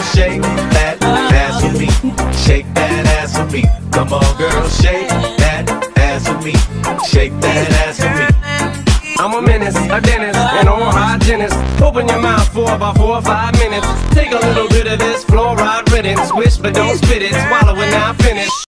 shake that ass for me. Shake that ass for me. Come on, girl, shake that ass for me. Shake that ass for me. I'm a menace, a dentist, an oral hygienist. Open your mouth for about 4 or 5 minutes. Take a little bit of this fluoride riddance. Swish but don't spit it, swallow it now finish.